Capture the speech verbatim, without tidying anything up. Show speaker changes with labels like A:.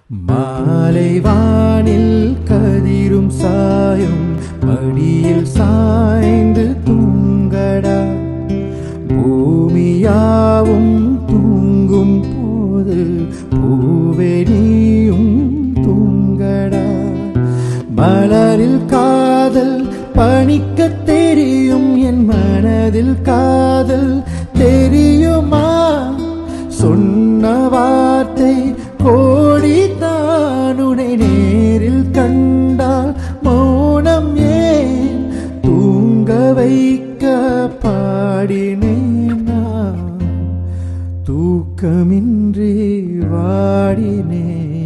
A: மாலை வானில் கதிரும் சாயும் மடியில் சாய்ந்து தூங்கடா. பூமியாவும் தூங்கும் போது பூவே நீயும் தூங்கடா. மலரில் காதல் பணிக்க தெரியும், என் மனதில் காதல் தெரியுமா? சொன்ன வார்த்தை கோடித்தான், உன்னை நேரில் கண்டால் மௌனம் ஏன்? தூங்க வைக்க பாடினேன் நான், தூக்கமின்றி வாடினேன்.